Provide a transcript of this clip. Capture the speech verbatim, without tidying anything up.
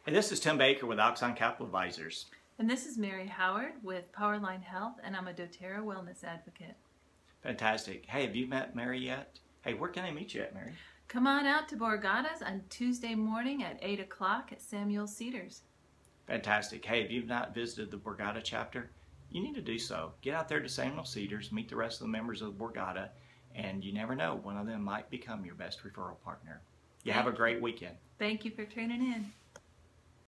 Hey, this is Tim Baker with Oxon Capital Advisors. And this is Mary Howard with Powerline Health, and I'm a doTERRA wellness advocate. Fantastic. Hey, have you met Mary yet? Hey, where can I meet you at, Mary? Come on out to Borgata's on Tuesday morning at eight o'clock at Samuel Cedars. Fantastic. Hey, if you've not visited the Borgata chapter, you need to do so. Get out there to Samuel Cedars, meet the rest of the members of Borgata, and you never know, one of them might become your best referral partner. You have a great weekend. Thank you for tuning in.